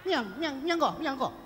ยังก่อ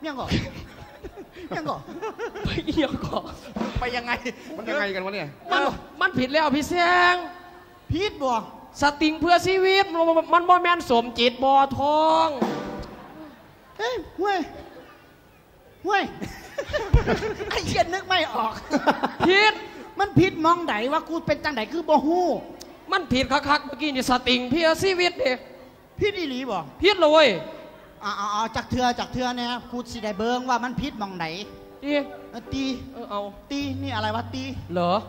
ไปยังไงมันยังไงกันวะเนี่ยมันผิดแล้วพี่แซงผิดบ่สติงเพื่อชีวิตมันบ่แม่นสมจิตบ่ทองเฮ้ยเว้ยไอ้เหี้ยนึกไม่ออกผิดมันผิดมองไหนว่ากูเป็นจังไหนคือบ่ฮู้มันผิดคักๆเมื่อกี้นี่สติงเพื่อชีวิตนี่ผิดอีหลีบ่ผิดเลยจากเถื่อเนี่ยกูสิได้เบิ่งว่ามันผิดมองไหนตีเอาตีนี่อะไรวะตีเหรอ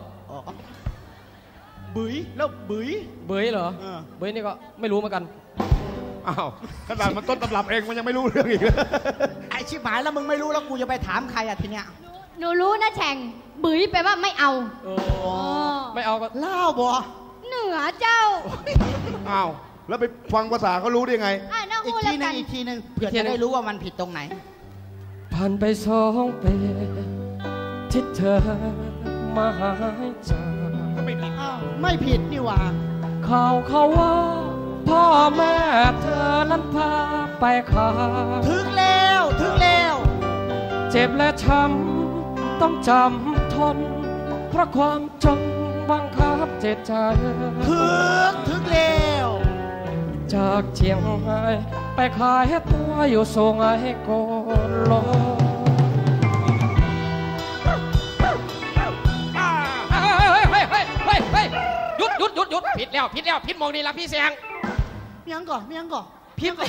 บุ๋ยแล้วบุ๋ยเหรอบุ๋ยนี่ก็ไม่รู้เหมือนกันอ้าวขนาดมันต้นตำรับเองมันยังไม่รู้เรื่องอีกไอชิบหายแล้วมึงไม่รู้แล้วกูจะไปถามใครทีเนี้ยหนูรู้นะแฉ่งบุ๋ยแปลว่าไม่เอาไม่เอาก็เล่าบ่เหนือเจ้าอ้าวแล้วไปฟังภาษาเขารู้ได้ไงอีกทีนึงเพื่อจะได้รู้ว่ามันผิดตรงไหนผ่านไป2 ปีที่เธอมาหาจากไม่ผิดนี่หว่าข่าวเขาว่าพ่อแม่เธอนั้นพาไปขาถึงแล้วเจ็บและช้ำต้องจำทนเพราะความจนบังคับจิตใจถึงแล้วจากเชียงรายไปขายตัวอยู่สุไหงโกลกหยุดผิดแล้วผิดมองนี่ละพี่แซงยังก่อนผิด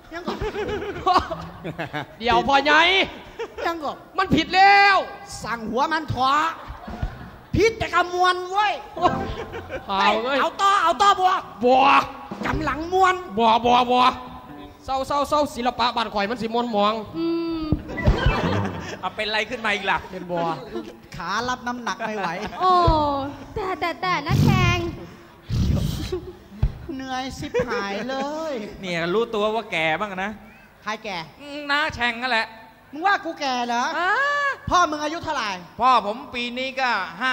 เดี๋ยวพอไงยังก่อนมันผิดแล้วสั่งหัวมันถอผิดแต่กำมวลเว้ยเอาต่อบัวกำหลังมวลบัวเศร้าศิลปะบ้านข่อยมันสิมวนมองเอาเป็นไรขึ้นมาอีกล่ะเป็นบัวขารับน้ำหนักไม่ไหวโอ้แต่นะแทงเหนื่อยสิบหายเลยเนี่ยรู้ตัวว่าแก่บ้างนะใครแก่น้าแช่งนั่นแหละมึงว่ากูแก่เหรอพ่อมึงอายุเท่าไหร่พ่อผมปีนี้ก็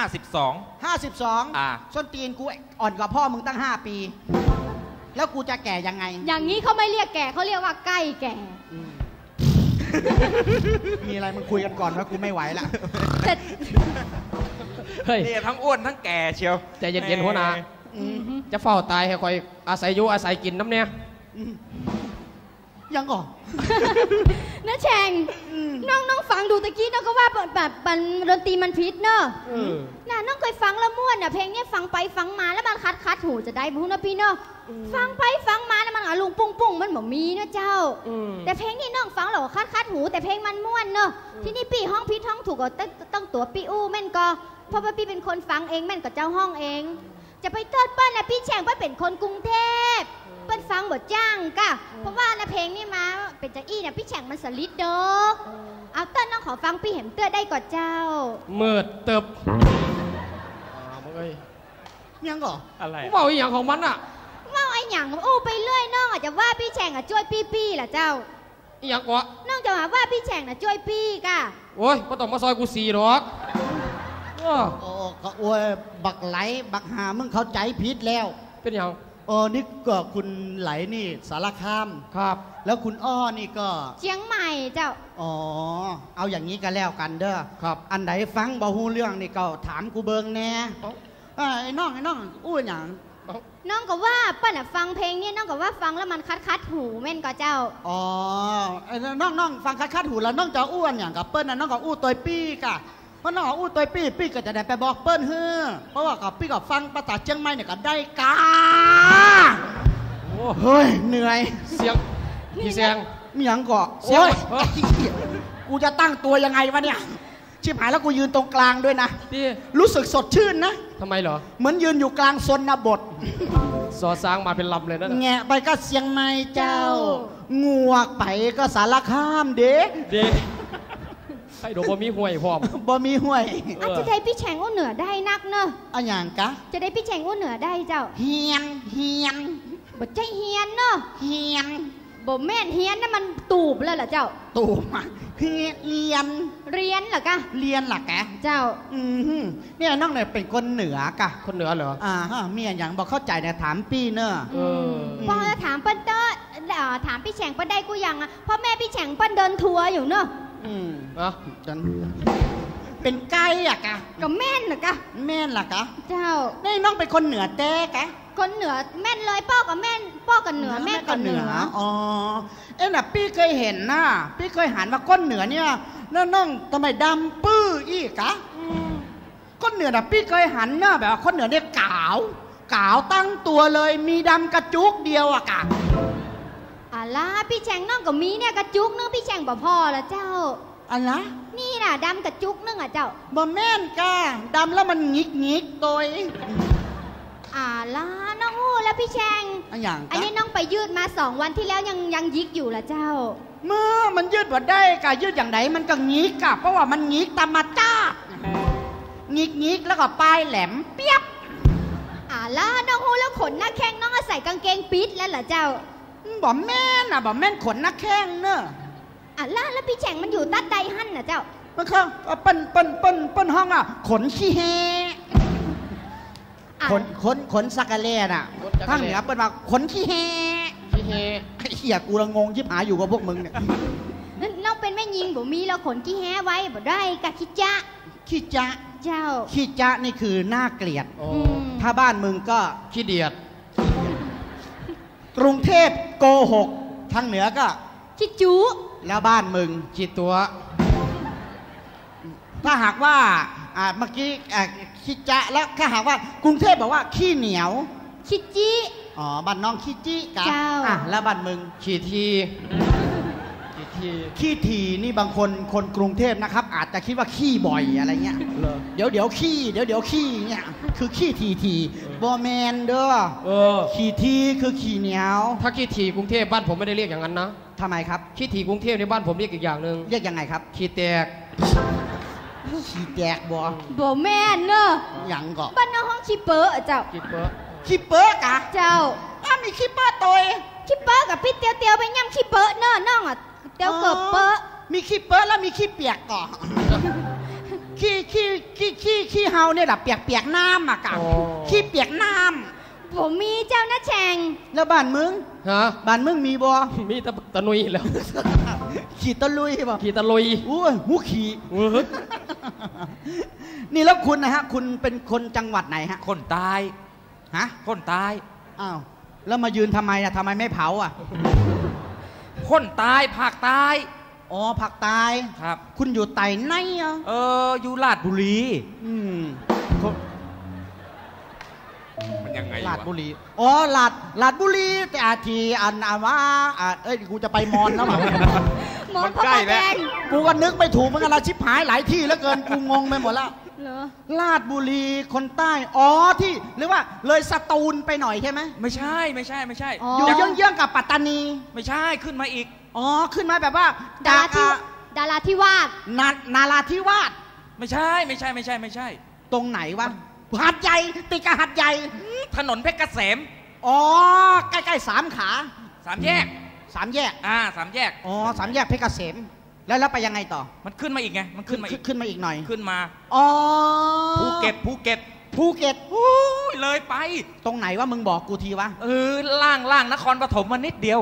52ส้นตีนกูอ่อนกว่าพ่อมึงตั้ง5 ปีแล้วกูจะแก่ยังไงอย่างนี้เขาไม่เรียกแก่เขาเรียกว่าใกล้แก่มีอะไรมึงคุยกันก่อนว่ากูไม่ไหวละเฮ้ยนี่ทั้งอ้วนทั้งแก่เชียวใจเย็นๆหัวหน้าจะเฝ้าตายให้คอยอาศัยอยู่อาศัยกินน้ำเนี่ยยังก่อนนะแฉ่งน้องฟังดูตะกี้น้องก็ว่าแบบดนตรีมันผิดเนอะน่ะน้องเคยฟังแล้วม่วนน่ะเพลงนี้ฟังไปฟังมาแล้วมันคัดหูจะได้พูนะพี่เนอะฟังไปฟังมาแล้วมันลุงปุ้งมันบ่มีนะเจ้าแต่เพลงนี้น้องฟังแล้วคัดหูแต่เพลงมันม่วนเนอะที่นี่พี่ห้องผิดห้องถูกก็ต้องตัวพี่อู้แม่นก็เพราะว่าพี่เป็นคนฟังเองแม่นก็เจ้าห้องเองจะไปเติร์ดเปิ้ลนะพี่แฉ่งว่าเป็นคนกรุงเทพเปิ้ลฟังบทจ้างกะเพราะว่าในเพลงนี้มาเป็นจังอี้นะพี่แฉ่งมันสลิดดอกเอาเติ้ลน้องขอฟังพี่เห็นเตื้อได้ก่อนเจ้าเมิดเติบยังก่ออะไรว่าอีหยังของมันอ่ะว่าไอ้หยังอู้ไปเรื่อยน้องอาจจะว่าพี่แฉ่งช่วยปี้ล่ะเจ้าอีหยังกะน้องจะว่าพี่แฉ่งช่วยปี้กะโอ้ยไม่ต้องมาซอยกู4 หรอกก็โอ้ยบักไหลบักหามึงเข้าใจผิดแล้วเป็นอย่างนี่ก็คุณไหลนี่สารคามครับแล้วคุณอ้อนี่ก็เชียงใหม่เจ้าเอาอย่างนี้กันแล้วกันเด้อครับอันไหนฟังบ่ฮู้เรื่องนี่ก็ถามกูเบิงแน่ไอ้น้องอู้หยังน้องก็ว่าป้าน่ะฟังเพลงนี้น้องก็ว่าฟังแล้วมันคัดหูแม่นก็เจ้าน้องฟังคัดหูแล้วน้องจะอ้วนอย่างกับเปิ้ลน่ะน้องก็อู้ตัวปี้กะเพราะน้องอู้ตัวปี้ก็จะได้ไปบอกเปิ้ลเพราะว่ากับปี้กับฟังภาษาเชียงใหม่เนี่ยก็ได้กาเฮ้ยเหนื่อยเสียงพี่แซงมีหยังก่อโอ้ยกูจะตั้งตัวยังไงวะเนี่ยชิบหายแล้วกูยืนตรงกลางด้วยนะรู้สึกสดชื่นนะทำไมเหรอเหมือนยืนอยู่กลางชนบทสอสร้างมาเป็นลำเลยนะแงะไปก็เชียงใหม่เจ้างัวไปก็สารคามเด้ให้ดูบ่มีห่วยพร้อมบ่มีห่วยจะได้พี่แฉ่งอู้เหนือได้นักเนอะอย่างกะจะได้พี่แฉ่งอู้เหนือได้เจ้าเฮียนบ่ใจเฮียนเนอะเฮียนบ่แม่นเฮียนนั่นมันตูบเลยเหรอเจ้าตูบเรียนเหรอกะเรียนหรอแกเจ้าเนี่ยน้องเนี่ยเป็นคนเหนือกะคนเหนือเหรอมีอย่างบอกเข้าใจเนี่ยถามปี้เนอะพอจะถามเปิ้ลเตอร์ถามพี่แฉ่งเปิ้นได้กูยังอ่ะเพราะแม่พี่แฉ่งเปิ้นเดินทัวร์อยู่เนอะจันเป็นไก่อะกะก็แม่นน่ะกะแม่นล่ะกะเจ้านี่น้องเป็นคนเหนือแต้กะคนเหนือแม่นเลยพ่อกับแม่นพ่อกับเหนือแม่กับเหนืออ๋อเอ้น่ะพี่เคยเห็นนะพี่เคยหันว่าก้นเหนือเนี่ยแล้วน้องทำไมดำปื้ออีกกะก้นเหนือน่ะพี่เคยหันหน้าแบบว่าคนเหนือเนี่ยกาวตั้งตัวเลยมีดำกระจุกเดียวอะกะล่ะพี่แฉ่งน้องกับมีเนี่ยกระจุกนึงพี่แฉ่งบ่พ่อละเจ้าอันนะนี่น่ะดำกระจุกนึงอ่ะเจ้าบ่แม่นกะดำแล้วมันหงิกตัวเองล่ะน้องอู้แล้วพี่แฉ่งอันอย่างอันนี้น้องไปยืดมา2 วันที่แล้วยังยิกอยู่ละเจ้าเมื่อมันยืดบ่ได้กะยืดอย่างไหนมันก็หงิกกะเพราะว่ามันหงิกตามมาจ้าหงิกแล้วก็ปลายแหลมเปียบล่ะน้องอู้แล้วขนหน้าแข้งน้องใส่กางเกงปิดแล้วเหรอเจ้าบ่แม่นอ่ะบ่แม่นขนนักแข้งเนอะล่ะแล้วพี่แฉ่งมันอยู่ตัดใดหั่นน่ะเจ้ามันคือเปิ้นห้องอ่ะขนขี้แฮขนสักกะเล่น่ะทางเหนือเปิ้นว่าขนขี้แฮไอ้เหี้ยกูละงงชิบหายอยู่กับพวกมึงเนี่ยน้องเป็นแม่ยิงบ่มีแล้วขนขี้แฮไว้บ่ได้กะคิจ๊ะขี้จ๊ะเจ้าขี้จ๊ะนี่คือน่าเกลียดโอ้ถ้าบ้านมึงก็ขี้เดียดกรุงเทพโกหกทางเหนือก็คิจูแล้วบ้านมึงขี้ตัวถ้าหากว่าเมื่อกี้ขี้จ๊ะแล้วถ้าหากว่ากรุงเทพบอกว่าขี้เหนียวคิจิอ๋อบ้านน้องขี้จี้กะเจ้าแล้วบ้านมึงขี้ทีขี้ทีขี้ทีนี่บางคนกรุงเทพนะครับ อาจจะคิดว่าขี้บ่อยอะไรเงี้ยเหรอเดี๋ยวขี้เดี๋ยวขี้เนี่ยคือขี้ทีบอแมนเด้อขี้ทีคือขี้เหนียวถ้าขี้ทีกรุงเทพบ้านผมไม่ได้เรียกอย่างนั้นนะทำไมครับขี้ทีกรุงเทพในบ้านผมเรียกอีกอย่างหนึ่งเรียกยังไงครับขี้แตกขี้แจกบอบ่แม่นเนอะหยังก็บ้านน้องห้องคิเปอร์เจ้าขี้เปอะขี้เป๊ะกะเจ้ามีขี้เป๊ะตัวคิเปอร์กับพี่เตียวไปย่ำคิเปอร์เนอะน้องอ่ะเตียวเกิบเปอร์มีขี้เป๊ะแล้วมีขี้เปียกก่อขี้เฮาเนี่ยแหละเปียกน้ำอะกะขี้เปียกน้บ่มีเจ้านะแฉ่งำแล้วบ้านมึงฮะบ้านมึงมีบ่มีตะนุยแล้วขี่ตะลุยบ่ขี้ตะลุยอู้ยหูขี่ นี่แล้วคุณนะฮะ คุณเป็นคนจังหวัดไหนฮะคนตายฮะคนตายอ้าวแล้วมายืนทำไมอะทำไมไม่เผาอะคนตายภาคใต้อ๋อผักตายครับคุณอยู่ไต่ไหนอะอยู่ลาดบุรีมันยังไงลาดวะบุรีอ๋อลาดบุรีแต่อาทีอันว่าเอ้ยกูจะไปมอนแล้วมั้งหมอนพระประแดงกูก็นึกไม่ถูกเหมือนกันละชิบหายหลายที่แล้วเกินกูงงไปหมดแล้วเหรอลาดบุรีคนใต้อ๋อที่หรือว่าเลยสตูลไปหน่อยใช่ไหมไม่ใช่อ๋ออยู่เยื้องๆกับปัตตานีไม่ใช่ขึ้นมาอีกอ๋อขึ้นมาแบบว่าดาราธิวาสนาราธิวาสไม่ใช่ตรงไหนวะหัดใหญ่ติดกับหัดใหญ่ถนนเพชรเกษมอ๋อใกล้ๆสามขา 3 แยกสามแยก 3 แยกอ๋อสามแยกเพชรเกษมแล้วไปยังไงต่อมันขึ้นมาอีกไงมันขึ้นมาอีกขึ้นมาอีกหน่อยขึ้นมาอ๋อภูเก็ตภูเก็ตโอ้ยเลยไปตรงไหนวะมึงบอกกูทีวะล่างนครปฐมมานิดเดียว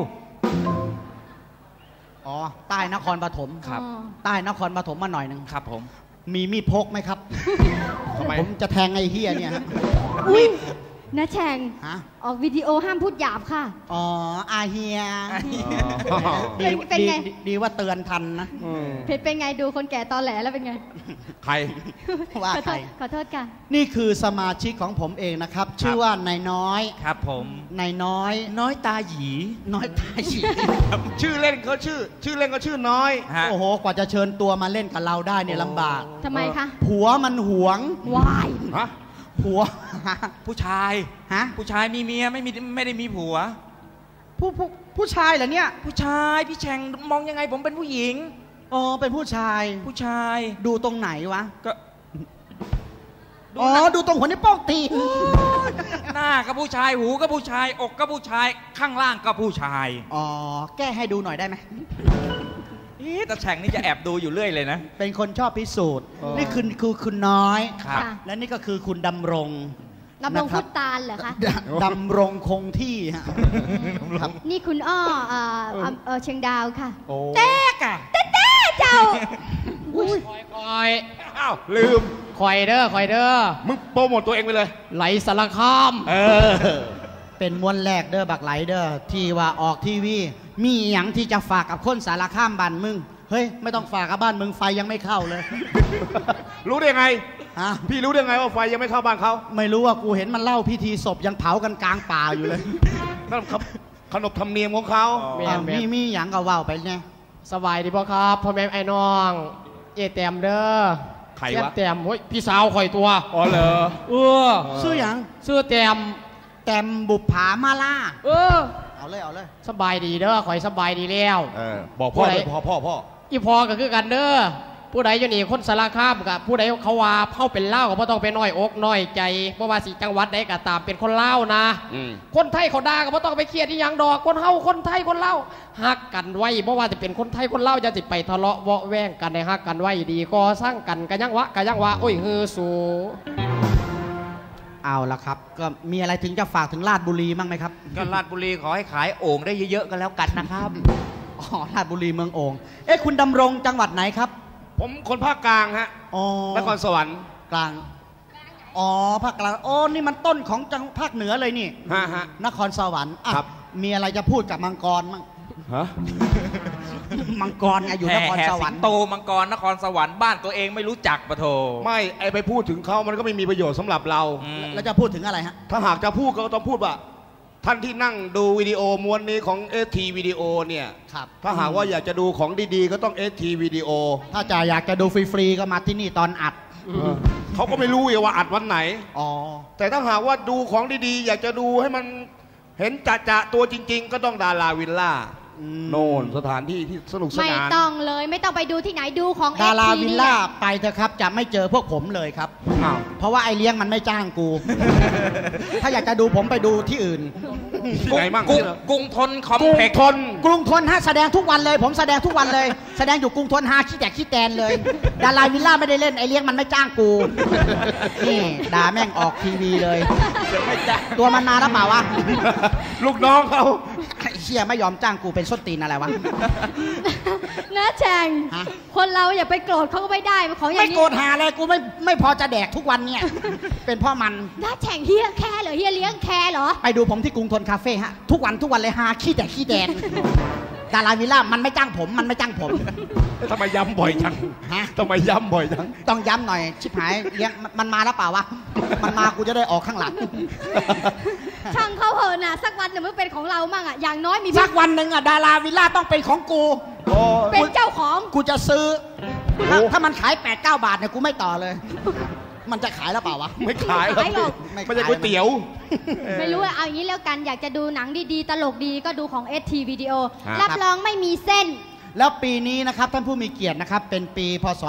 อ๋อใต้นครปฐมครับใต้นครปฐมมาหน่อยหนึ่งครับผมมีมีดพกไหมครับทำไมผมจะแทงไอ้เฮียเนี่ยฮะอุ้ยนะแฉ่งฮะออกวิดีโอห้ามพูดหยาบค่ะอ๋ออาเฮียเป็นไงดีว่าเตือนทันนะเพชรเป็นไงดูคนแก่ตอแหลแล้วเป็นไงใครว่าขอใคโทรษขอโทษค่ะนี่คือสมาชิกของผมเองนะครับ ชื่อว่านายน้อยครับผมนายน้อยน้อยตาหยีน้อยตายฉีชื่อเล่นเขาชื่อเล่นก็ชื่อน้อยฮะโอ้โห กว่าจะเชิญตัวมาเล่นกับเราได้เนี่ยลำบากทำไมคะผัวมันหวงวายฮะผัวผู้ชายฮะผู้ชายมีเมียไม่ได้มีผัวผู้ชายเหรอเนี่ยผู้ชายพี่แฉ่งมองยังไงผมเป็นผู้หญิงอ๋อ เป็นผู้ชายผู้ชายดูตรงไหนวะก็อ๋อ ดูตรงหัวนิ้วโป้งตีนหน้าก็ผู้ชายหูก็ผู้ชาย อกก็ผู้ชายข้างล่างก็ผู้ชายอ๋อ แก้ให้ดูหน่อยได้ไหมแต่แฉ่งนี่จะแอบดูอยู่เรื่อยเลยนะเป็นคนชอบพิสูจน์อ๋อนี่คือคุณน้อยครับและนี่ก็คือคุณดำรงดำรงพุทธตาลเหรอคะดำรงคงที่ฮะครับนี่คุณอ้อเชียงดาวค่ะเต๊กอะเต้เจ้าคอยอ้าวลืมคอยเด้อมึงโปรโมทตัวเองไปเลยไหลสารคามเป็นมวนแรกเด้อบักไหลเด้อที่ว่าออกทีวีมีอย่างที่จะฝากกับคนสารคามบ้านมึงเฮ้ยไม่ต้องฝากกับบ้านมึงไฟยังไม่เข้าเลยรู้ได้ไงฮะพี่รู้ได้ไงว่าไฟยังไม่เข้าบ้านเขาไม่รู้ว่ากูเห็นมันเล่าพิธีศพยังเผากันกลางป่าอยู่เลยนั่นครับขนบธรรมเนียมของเขามีอย่างก็ว่าวไปเนี่ยสบายดีป่ะครับพ่อแม่ไอ้น้องเอแต้มเด้อใครเจี๊ยบวะแต้มเฮ้ยพี่สาวข่อยตัวอ๋อเหรอชื่ออย่างชื่อแต้มแต้มบุปผามาล่า เอาเลยสบายดีเด้อข่อยสบายดีแล้วบอกพ่อเลยพ่ออีพอก็คือกันเด้อผู้ใดอยู่นี่คนสารคามกับผู้ใดเขาว่าเข้าเป็นเล่าก็บ่ต้องไปน้อยอกน้อยใจเพราะว่าสิจังหวัดใดก็ตามเป็นคนเล่านะ คนไทยเขาด่าก็บ่ต้องไปเครียดที่ยังดอกคนเฮาคนไทยคนเล่าฮักกันไว้เพราะว่าจะเป็นคนไทยคนเล่าจะสิไปทะเลาะเวาะแว้งกันในฮักกันไว้ดีก็สร้างกันกันยังวะโอ้ยเฮือสูเอาละครับก็มีอะไรถึงจะฝากถึงราชบุรีมั้งไหมครับก็ราชบุรีขอให้ขายโอ่งได้เยอะๆกันแล้วกันนะครับอ๋อราชบุรีเมืองโอ่งคุณดำรงจังหวัดไหนครับผมคนภาคกลางฮะอ๋อนครสวรรค์กลางอ๋อภาคกลางนี่มันต้นของจังภาคเหนือเลยนี่ฮะนครสวรรค์อ่ะครับมีอะไรจะพูดกับมังกรมั้งฮะมังกรไงอยู่นครแห่สวสิรรง ค์โตมังกรนครสวรรค์บ้านตัวเองไม่รู้จักปะโถไม่ไอไปพูดถึงเขามันก็ไม่มีประโยชน์สำหรับเราแล้วจะพูดถึงอะไรฮะถ้าหากจะพูดก็ต้องพูดว่า ท่านที่นั่งดูวิดีโอม้วนนี้ของเอทีวิดีโอเนี่ยครับถ้าหากว่าอยากจะดูของดีๆ ก็ต้องเอทีวิดีโอถ้าจะอยากจะดูฟรีๆก็มาที่นี่ตอนอัดเขาก็ไม่รู้อีกว่าอัดวันไหนอ๋อแต่ถ้าหากว่าดูของดีๆ อยากจะดูให้มันเห็นจะตัวจริง ๆ ก็ต้องดาราวิลล่าโน่นสถานที่ที่สนุกสไม่นานต้องเลยไม่ต้องไปดูที่ไหนดูของดารา FT วิลล่าไปเถอะครับจะไม่เจอพวกผมเลยครับอ้าวเพราะว่าไอเลี้ยงมันไม่จ้างกู ถ้าอยากจะดูผมไปดูที่อื่นที่ไหนมั่งกรุงทนคอมกรุงเพล็กซ์ทนกรุงทนฮะแสดงทุกวันเลย ผมแสดงทุกวันเลย แสดงอยู่กรุงทนฮาขี้แตกขี้แตนเลย ดาราวิลล่าไม่ได้เล่นไอเลี้ยงมันไม่จ้างกูนี่ด่าแม่งออกทีวีเลย ตัวมันนานแล้วเปล่าวะลูกน้องเขาไอ้เชี่ยไม่ยอมจ้างกูเป็นส้นตีนอะไรวะนะแจงฮะคนเราอย่าไปโกรธเขาก็ไม่ได้ของอย่าไม่งโกรนี้ธหาเลยกูไม่พอจะแดกทุกวันเนี่ย เป็นเพ่อมันนะแจงเฮียแคร์เหรอเฮียเลี้ยงแคร์เหรอไปดูผมที่กรุงทนคาเฟ่ฮะทุกวันเลยฮาขี้แตกขี้แดนดาราวิลล่ามันไม่จ้างผมทำไมย้ำบ่อยจังฮะทำไมย้ำบ่อยจังต้องย้ำหน่อยชิบหายเลี้ยงมันมาแล้วเปล่าวะมันมากูจะได้ออกข้างหลังช่างเขาเหอะนะสักวันหนึ่งมันเป็นของเรามั่งอ่ะอย่างน้อยมีสักวันหนึ่งอะดาราวิลล่าต้องเป็นของกูเป็นเจ้าของกูจะซื้อถ้ามันขาย 8-9 บาทเนี่ยกูไม่ต่อเลย มันจะขายแล้วเปล่าวะไม่ขายหรอกขายหรอกไม่ใช่ก๋วยเตี๋ยวไม่รู้ว่าเอาอย่างนี้แล้วกันอยากจะดูหนังดีๆ ตลกดีก็ดูของ ST วิดีโอครับรับรองไม่มีเส้นแล้วปีนี้นะครับท่านผู้มีเกียรตินะครับเป็นปีพศ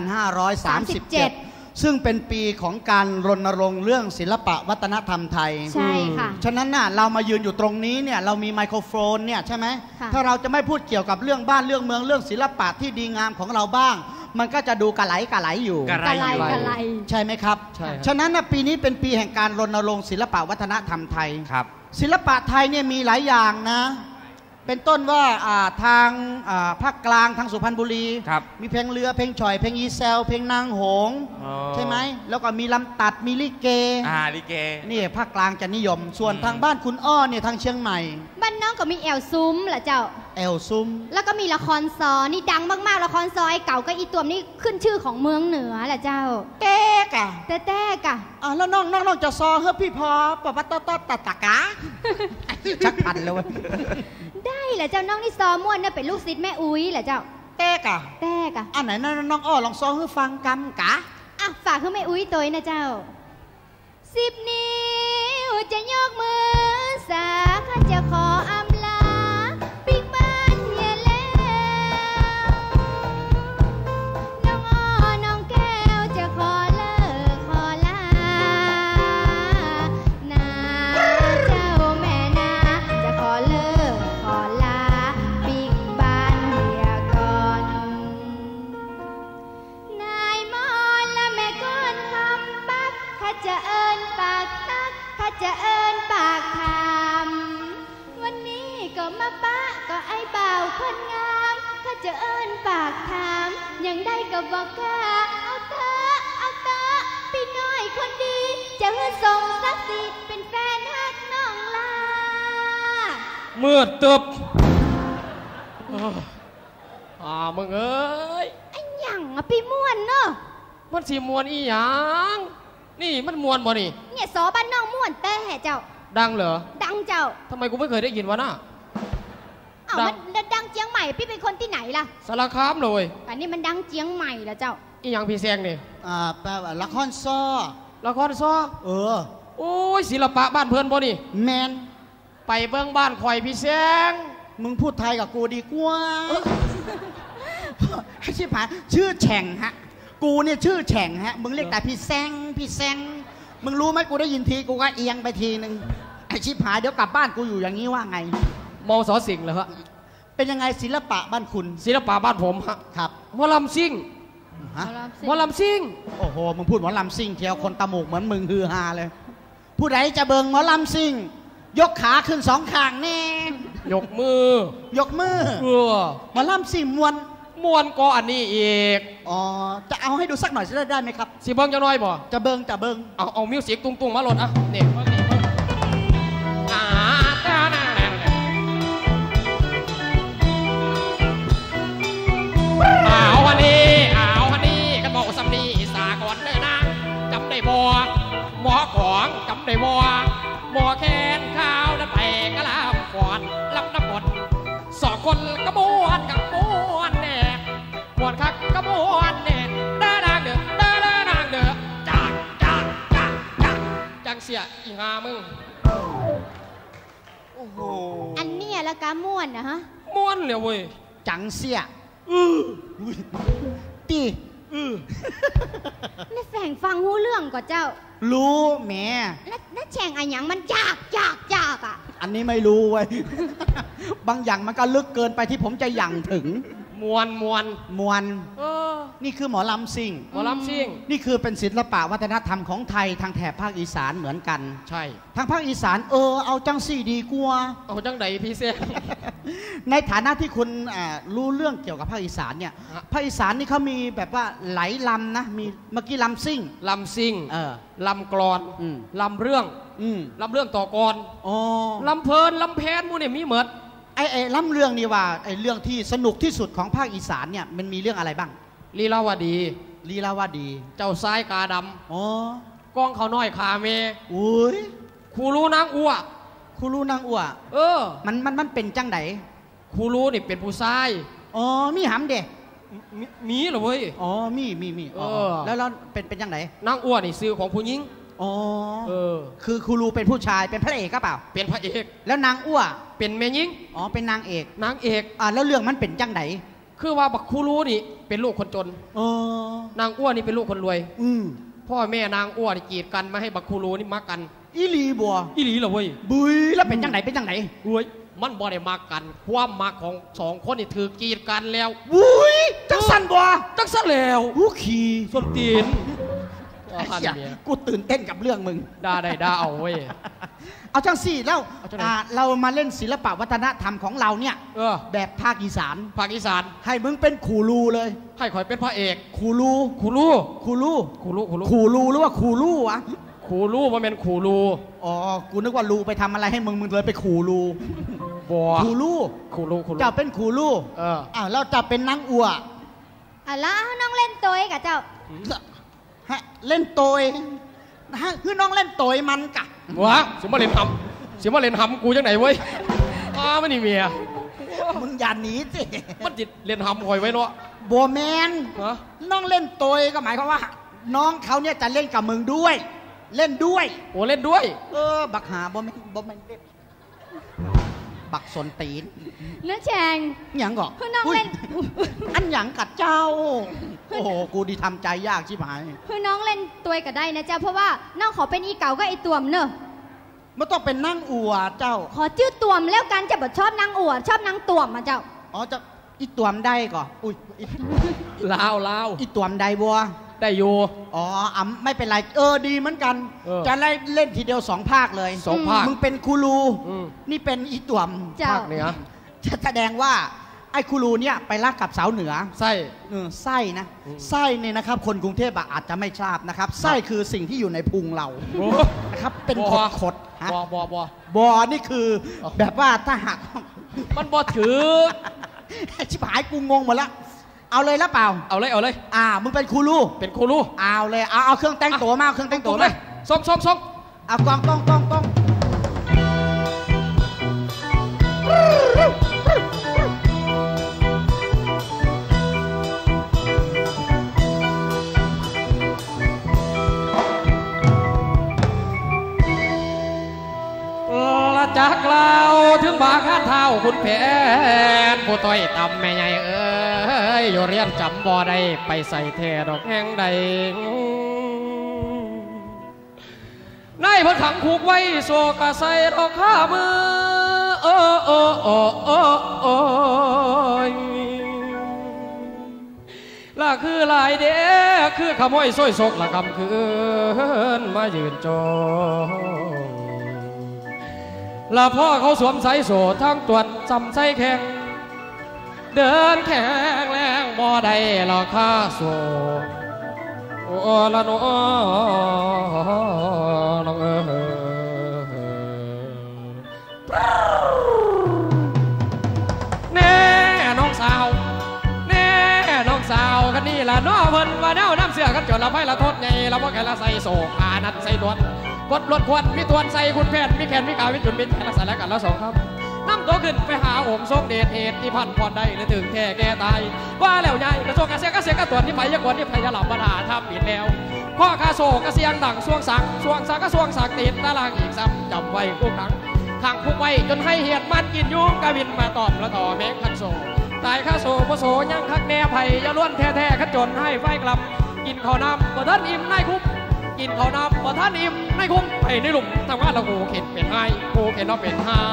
2537 ซึ่งเป็นปีของการรณรงค์เรื่องศิลปะวัฒนธรรมไทยใช่ค่ะฉะนั้นน่ะเรามายืนอยู่ตรงนี้เนี่ยเรามีไมโครโฟนเนี่ยใช่ไหมค่ะถ้าเราจะไม่พูดเกี่ยวกับเรื่องบ้านเรื่องเมืองเรื่องศิลปะที่ดีงามของเราบ้าง มันก็จะดูกระไหลอยู่กระกะไรกะไรใช่ไหมครับใช่ครับฉะนั้นน่ะปีนี้เป็นปีแห่งการรณรงค์ศิลปะวัฒนธรรมไทยครับศิลปะไทยเนี่ยมีหลายอย่างนะ เป็นต้นว่าทางภาคกลางทางสุพรรณบุรีครับมีเพลงเรือเพลงฉ่อยเพลงอีแซวเพลงนางหงส์อ๋อใช่ไหมแล้วก็มีลำตัดมีลิเกลิเกนี่ภาคกลางจะนิยม ส่วนทางบ้านคุณอ้อเนี่ยทางเชียงใหม่บ้านน้องก็มีแอลซุ้มเหรอเจ้าแอลซุ้มแล้วก็มีละครซอนี่ดังมากๆละครซอไอ้เก่าก็อีตัวมนี่ขึ้นชื่อของเมืองเหนือแหละเจ้าเก๊กอะแต่กะแล้วน้องจะซอเฮ้พี่พอปะปะตอตะตะกะชักพันแล้วเว้ยได้แหละเจ้าน้องนี่ซอม่วนเนี่ยเป็นลูกศิษย์แม่อุ้ยแหละเจ้าเก๊กอะแต่กะอันไหนน้องอ้อลองซอเฮ้ฟังกำกะอ่ะฝากคือแม่อุ้ยตัวนะเจ้า10 นิ้วจะยกมือสาข้าจะขออำลาปิ๊กบ้านเฮียแล้วน้องอ้อน้องแก้วจะขอเลิกขอลานาเจ้าแม่นาจะขอเลิกขอลาปิ๊กบ้านเฮียก่อนนายมอนและแม่ก้อนคำปักข้าจะเอิญปากตักจะเอิ้นปากถามยังได้ก็บอกกล้าเอาเถอะเอาเถอะพี่น้อยคนดีจะเพื่อส่งสักสีเป็นแฟนฮักน้องลามืดตึบมึงเอ้ยไอ้หยังอะพี่ม่วนเนาะมันสีมวนอีหยังนี่มันมวนบ่นี่เนี่ยสอบ้านน้องม่วนแต่แห่เจ้าดังเหรอดังเจ้าทำไมกูไม่เคยได้ยินวะน่ะอ้าวมันดังเจียงใหม่พี่เป็นคนที่ไหนล่ะสารคามเลยอันนี้มันดังเจียงใหม่แล้วเจ้าอีหยังพี่แซงนี่แปลว่าละครซ้อละครซ้อ โอ้ยศิลปะบ้านเพื่อนบ่นี่แมนไปเบื้องบ้านคอยพี่แซงมึงพูดไทยกับกูดีกว่าให้ชิบหายชื่อแฉ่งฮะกูเนี่ยชื่อแฉ่งฮะมึงเรียกแต่พี่แซงพี่แซงมึงรู้ไหมกูได้ยินทีกูก็เอียงไปทีนึงไอชิบหายเดี๋ยวกลับบ้านกูอยู่อย่างนี้ว่าไงมสสิงห์เหรอฮะเป็นยังไงศิลปะบ้านคุณศิลปะบ้านผมฮะครับหมอลำซิ่งฮะหมอลำซิ่งโอ้โหมึงพูดหมอลำซิ่งเทียวคนตะหมูกเหมือนมึงฮือฮาเลย ผู้ใดจะเบิงหมอลำซิ่งยกขาขึ้นสองข้างแน่ยกมือยกมือ หมอลำซิ่งมวนมวนก็อันนี้อีกอ๋อจะเอาให้ดูสักหน่อยจะได้ไหมครับสิเบิ้งจะน้อยบ่จะเบิงจะเบิงเอามิวสิกตุ้งๆมาโหลดอ่ะนี่เบิ้งนี่เบิ้งเอาฮันนี่กันบอกสำนีสากลเด้อนางจำได้บ่หมอของจำได้บ่หมอแขนข้าวนั้นไปกะลำฟอนลำน้ำบดสองคนกระบวนกับมวนแน่มวนคักกระบวนแน่เด้อนางเด้อเด้อนางเด้อจังเสียอีหามึงโอ้โหอันเนี้ยละกาม่วนนะฮะม้วนเลยเว้ยจังเสียตีนี่แฝงฟังหูเรื่องก่อนเจ้ารู้แหมแล้วแฉ่งอันหยังมันจากอ่ะอันนี้ไม่รู้เว้ย บางอย่างมันก็ลึกเกินไปที่ผมจะหยั่งถึงมวนมวนอนี่คือหมอลำซิ่งหมอลำซิ่งนี่คือเป็นศิลปะวัฒนธรรมของไทยทางแถบภาคอีสานเหมือนกันใช่ทางภาคอีสานเอาจังสี่ดีกว่าเอาจังใดพี่เสียในฐานะที่คุณรู้เรื่องเกี่ยวกับภาคอีสานเนี่ยฮะภาคอีสานนี่เขามีแบบว่าไหลลำนะมีเมื่อกี้ลำซิ่งลำซิ่ง ลำกรอนอืมลำเรื่อง ลำเรื่องต่อกรอ๋อลำเพลินลำแพนมูเนี่ยมีเหมือดไอ้ลำเรื่องนี่ว่าไอ้เรื่องที่สนุกที่สุดของภาคอีสานเนี่ยมันมีเรื่องอะไรบ้างลีลาวดีลีลาวดีเจ้าซ้ายกาดอ๋อำกองเขาน้อยขาเมอุ้ยครูรู้นางอ้วครูรู้นางอ้ว มันเป็นจังไดครูรู้นี่เป็นผู้ชายอ๋อมีหำเด้มีเหรอเว้ยอ๋อมีอ๋อเออแล้วเป็นจังไดนางอ้วนี่ซื้อของผู้หญิงอ๋อคือครูรู้เป็นผู้ชายเป็นพระเอกก็เปล่าเป็นพระเอกแล้วนางอ้วเป็นแม่หญิงอ๋อเป็นนางเอกนางเอกแล้วเรื่องมันเป็นจังไดคือว่าบักครูรู้นี่เป็นลูกคนจนอ๋อนางอ้วนี่เป็นลูกคนรวยมพ่อแม่นางอ้วนี่กีดกันไม่ให้บักครูรู้นี่มักกันอีหลีบัวอีหลีเหรอเว้ยบุยแล้วเป็นจังไดเป็นจังไดเว้ยมันบ่ได้มักกันความมักของสองคนนี่ถือกีดกันแล้วบุยจังสันบัวจักซะแล้วหูขี่ส้นตีนไอ้หันเหี้ยเนี่ยกูตื่นเต้นกับเรื่องมึงด่าได้ด่าเอาเว้ยเอาจังสี่แล้วเอาจังไหนเรามาเล่นศิลปะวัฒนธรรมของเราเนี่ย แบบภาคอีสานภาคอีสานให้มึงเป็นขูรูเลยให้ข่อยเป็นพระเอกขูรูครูรู้ขูรูครูรู้ครูรู้ขูรูหรือว่าขูรูวะครูรู้ว่าเป็นครูรู้อ๋อกูนึกว่ารูไปทำอะไรให้มึงเลยไปขูรูบัวขูรูครูรู้ครูรู้เจ้าเป็นขูรู แล้วเจ้าเป็นนางอัวแล้วน้องเล่นตัวกับเจ้าฮะเล่นโตยฮะคือน้องเล่นโตยมันกะวะเสียมาเล่นหำเสียมาเล่นหำกูจังไหนเว้ยไม่นี่เมียมึงอย่าหนีสิมันจิตเล่นหำข่อยไว้เนาะบัวแมนฮะน้องเล่นโตยก็หมายความว่า น้องเขาเนี่ยจะเล่นกับมึงด้วย เล่นด้วยโอ้เล่นด้วยบักหาบัวแมนเล่นบักสนตีนน้าแฉงหยังก่อคือน้องเล่นอันหยังกัดเจ้า โอ้โหกูดีทำใจยากชิบหายคือน้องเล่นตัวก็ได้นะเจ้าเพราะว่าน้องขอเป็นอีเก่าก็ไอตวมเนอะไม่ต้องเป็นนั่งอัวเจ้าขอจื้อตวมแล้วกันจะแบบชอบนางอวดชอบนางตวมมาเจ้าอ๋อจะอีตวมได้ก่ออุ้ยลาวอีตวมได้บัวได้อยู่อ๋อไม่เป็นไรดีเหมือนกัน จะเล่นทีเดียว2 ภาคเลย 2 ภาคมึงเป็นครูรูอืมนี่เป็นอีตวมเจ้าภาคเหนือจะแสดงว่าไอ้ครูรูเนี่ยไปรักกับสาวเหนือไส้ไส้นะไส้เนี่ยนะครับคนกรุงเทพอาจจะไม่ทราบนะครับไส้คือสิ่งที่อยู่ในพุงเรานะครับเป็นขดๆฮะบอนี่คือแบบว่าถ้าหักมันบอถือชิบหายกูงงหมดละเอาเลยแล้วเปล่าเอาเลยมึงเป็นครูรูเอาเลยเอาเครื่องแต่งตัวมาเครื่องแต่งตัวมาส่งเอากองจากกล่าวถึงบาข้าเท้าคุณแผนผู้ต้อยต่ำแม่ใหญ่เอ้ยอยู่เรียนจำบ่ได้ไปใส่แท่ดอกแห้งใดนายเพิ่นขังผูกไว้โศกใส่ดอกข้ามือล่ะคือลายเด้คือขโมยซ้อยศกละคำคืนมายืนจองละพ่อเขาสวมใส่โซ่ทั้งตรวจจำใส่แข็งเดินแข็งแรงบ่ได้หรอกข้าโซ่โอ้ละน้องแน่น้องสาวกันนี่ละน้อเพิ่นว่าเน่าน้ำเสือกันจนละไพ่ละทดไงละว่าแกละใส่โซ่ขานัดใส่ตัวกดลดควรมีตวนใส่คุณแพทย์มีแขนมีกายมีจุนบินแค่ละสารกันละสองครับน้ำตัวขึ้นไปหาองค์ทรงเดชเหตุที่พันพรได้และถึงแค่แก่ตายว่าแล้วใหญ่กระโซกกระเสียกระตัวที่ไปยกวนที่พยาหลับปัญหาทำปิดแล้วข้อคาโซกระเสียงดังสวงสักกระสวงสักติดตารางอีกซ้ำจำไว้คู่ครั้งทางคุกไว้จนให้เหตุมันกินยุ่งกวินมาตอบและต่อแมงคันโซตายข้าโซพโซยังคักแน่ไผ่ยาล้วนแท้ขจนให้ไฟกลับกินข้าวน้ำบ่ทันอิ่มนายคุกกินข้าวน้ำบ่ทันอิ่มนายคุกไปในหลุมทำงานละกูเข็นเป็นไห้กูเข็นเราเป็นไห้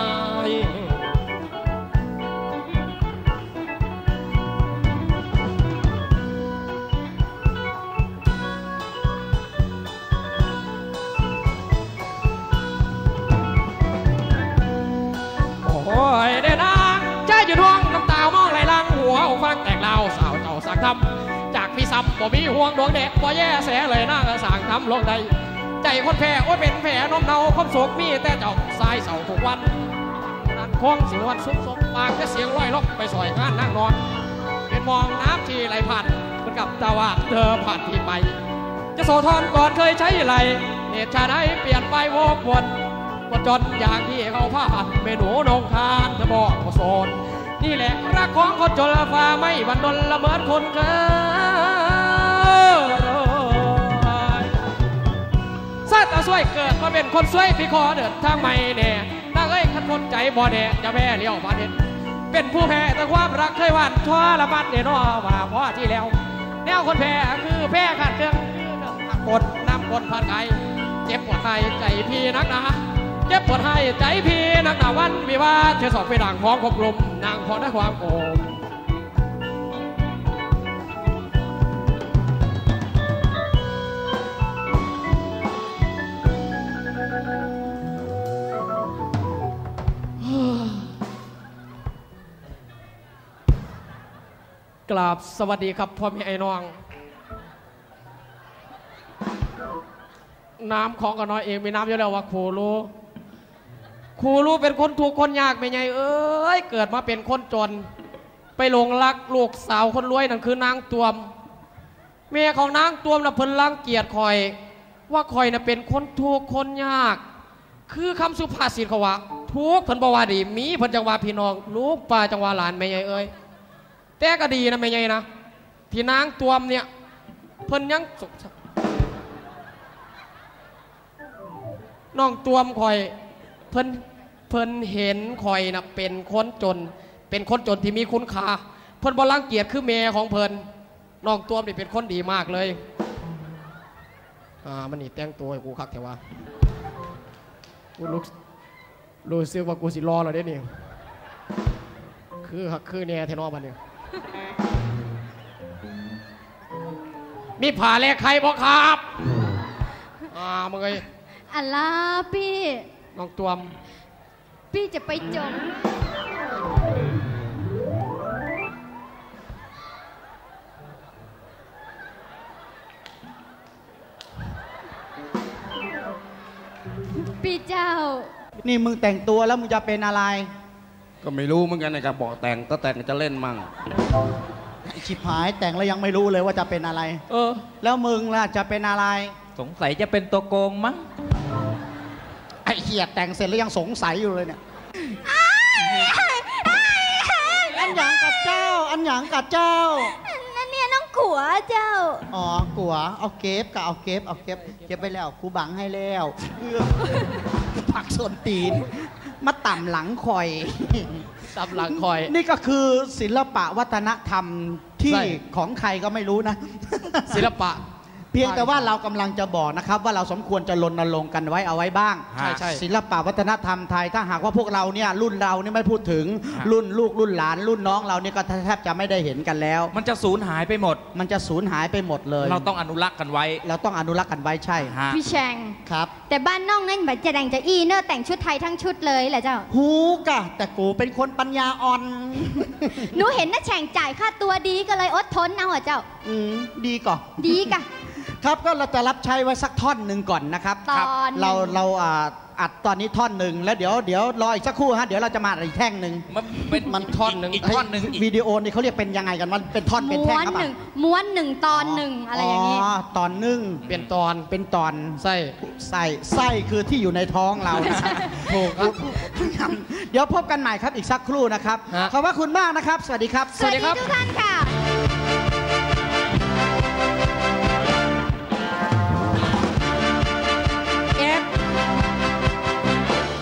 โอ้ยเด้นางใจหยุดห่วงน้ำตามองไหลลังหัวฟังแต่งเล่าสาวเจ้าสักทำจากพี่ซ้ำบ่มีห่วงดวงเด็กบ่แย่แสเลยนางสั่งทำลงใดใจคนแพ้โอ้ยเป็นแผลนมเนาความโศกมีแต่เจ้าสายเสาทุกวันนั่นคล้องสิวันสุกสมปากแค่เสียงลอยลบไปซอยงานนั่งนอนเป็นมองน้ำที่ไหลผ่านมันกับตาว่าเธอผ่านที่ไปจะโสธรก่อนเคยใช้ไหลเหตุชาติเปลี่ยนไปโวกวนคนจนอย่างที่เขาพาดเมนูนงคานเธอบอกโซนนี่แหละรักของคนจนฟ้าไม่บันดลละเมิดคนเคยซาตาสวยเกิดมาเป็นคนสวยพี่ขอเดินทางใหม่แน่ตาเอ้ยขันคนใจบ่แน่จะแพ้เลี้ยวบาดเด็ดเป็นผู้แพ้แต่ความรักเคยหวานชั่วละมันเด่นว่าเพราะที่แล้วแนวคนแพ้คือแพ้ขาดเครื่องกดน้ำกดผ่านไกเจ็บปวดใจพี่นักหนาเจ็บปวดให้ใจพี่นักหนาวันวิวาเธอสอบไปด่างพร้อมกับลมนางพอได้ความโอมกราบสวัสดีครับพ่อแม่ไอ้น้องน้ำของกันน้อยเองมีน้ำเยอะแล้วว่าครูรู้เป็นคนถูกคนยากไม่ไงเอ้ยเกิดมาเป็นคนจนไปหลงรักลูกสาวคนรวยนั่นคือนางตวมเมียของนางตวมน่ะเพิ่นรังเกียจคอยว่าคอยน่ะเป็นคนถูกคนยากคือคำสุภาษิตเขาว่าทุกเพิ่นบอกว่าดีมีเพิ่นจังว่าพี่น้องลูกป้าจังว่าหลานไม่ไงเอ้ยแต่ก็ดีนะไม่ไงนะที่นางตวมเนี่ยเพิ่นยังน้องตวมคอยเพิ่นเห็นคอยนะเป็นคนจนที่มีคุณค่าเพิ่นบ่รังเกียจคือเมย์ของเพิ่นน้องตวมนี่เป็นคนดีมากเลยมันนี่แต่งตัวให้กูคักแถวว่ากูรู้สึกว่ากูสิรอแล้วเด้นี่คือแน่แทนอบันนี่มีผ่าแลกใครบ่ครับมึงไงอัลลาพี่น้องตวมพี่จะไปจมพี่เจ้านี่มึงแต่งตัวแล้วมึงจะเป็นอะไรก็ไม่รู้เหมือนกันนะครับบอกแต่งก็แต่งจะเล่นมั่งไอ้ชิบหายแต่งแล้วยังไม่รู้เลยว่าจะเป็นอะไรเออแล้วมึงล่ะจะเป็นอะไรสงสัยจะเป็นตัวโกงมั้งไอ้เหี้ยแต่งเสร็จแล้วยังสงสัยอยู่เลยเนี่ยอันหยางกับเจ้า อันหยางกับเจ้านั่นเนี่ยน้องขัวเจ้าอ๋อกัวเอาเก็บกับเอาเก็บเก็บไปแล้วกูบังให้แล้วผักส่วนตีนมาต่ำหลังคอยตำหลังคอยนี่ก็คือศิลปะวัฒนธรรมที่ใช่ของใครก็ไม่รู้นะศิลปะเพียงแต่ว่าเรากำลังจะบอกนะครับว่าเราสมควรจะรณรงค์กันไว้เอาไว้บ้างใช่ใช่ศิลปะวัฒนธรรมไทยถ้าหากว่าพวกเราเนี่ยรุ่นเรานี่ไม่พูดถึงรุ่นลูกรุ่นหลานรุ่นน้องเราเนี่ยก็แทบจะไม่ได้เห็นกันแล้วมันจะสูญหายไปหมดมันจะสูญหายไปหมดเลยเราต้องอนุรักษ์กันไว้เราต้องอนุรักษ์กันไว้ใช่ฮะพี่แชงครับแต่บ้านน้องนั่นแบบจะแต่งจะอีเนอะแต่งชุดไทยทั้งชุดเลยแหละเจ้าฮูกะแต่กูเป็นคนปัญญาอ่อนหนูเห็นน้าแฉ่งจ่ายค่าตัวดีก็เลยอดทนเอาอ่ะเจ้าดีก่อนดีกะครับก็เราจะรับใช้ไว้สักท่อนหนึ่งก่อนนะครับตอนหนึ่งเราอัดตอนนี้ท่อนหนึ่งแล้วเดี๋ยวรออีกสักครู่ฮะเดี๋ยวเราจะมาอีกแท่งหนึ่งมันเป็นมันท่อนหนึ่งอีกท่อนหนึ่งอีกวิดีโอนี่เขาเรียกเป็นยังไงกันมันเป็นท่อนเป็นแท่งครับม้วนหนึ่งตอนหนึ่งอะไรอย่างนี้ตอนหนึ่งเป็นตอนเป็นตอนไส้ไส้คือที่อยู่ในท้องเราถูกครับเดี๋ยวพบกันใหม่ครับอีกสักครู่นะครับฮะขอบพระคุณมากนะครับ สวัสดีครับสวัสดีทุกท่านค่ะ